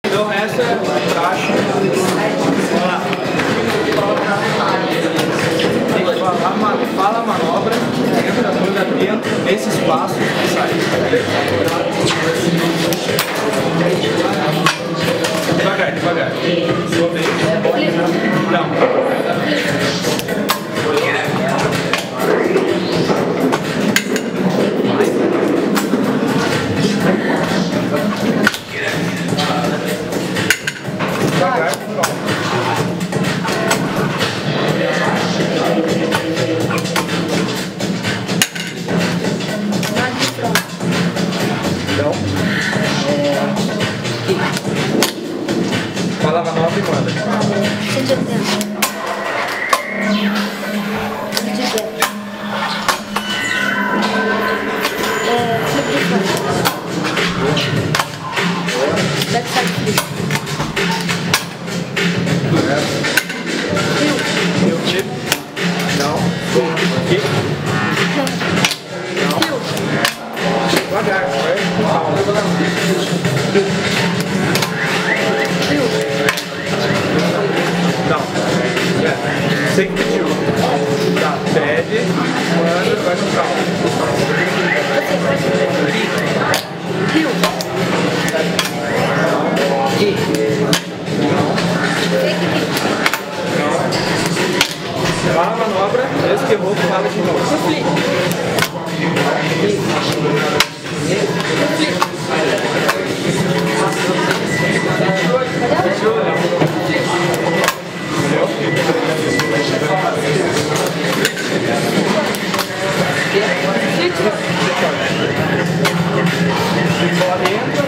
Então o resto é praxe. Fala a manobra, entra toda dentro, esse espaço e sai. Devagar, devagar. Sua vez. Não. Devagar, então, fala a manobra e manda. Eu te... Não. Aqui. Não. Devagar, vai. Não. Sem pedir. Tá, pede, manda, vai no calmo. Fala a manobra, esse que errou, fala de novo. Bola dentro.